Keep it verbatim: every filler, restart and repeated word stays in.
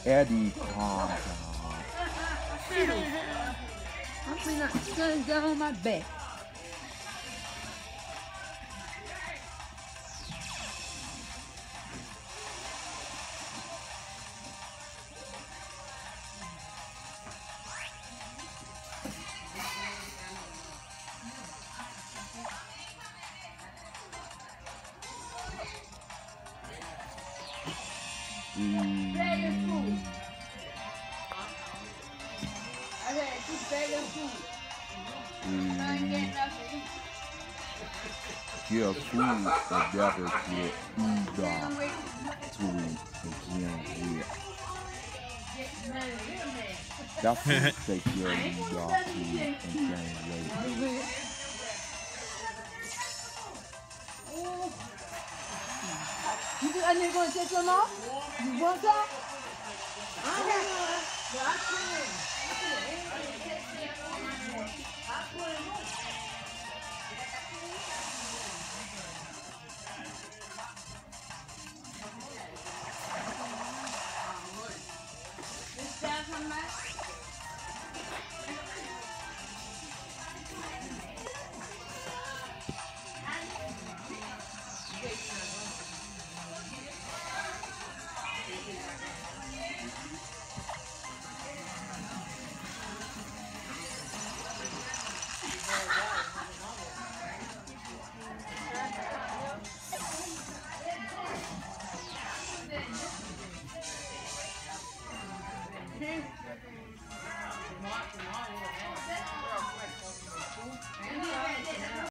Eddie, calm down. I'm putting that sun down on my back. Mm. Mm. Give food a better get food dog to begin with. That food take care of you dog food and gain weight. You think I need to go and take some off? You want some? I have one, but I can't.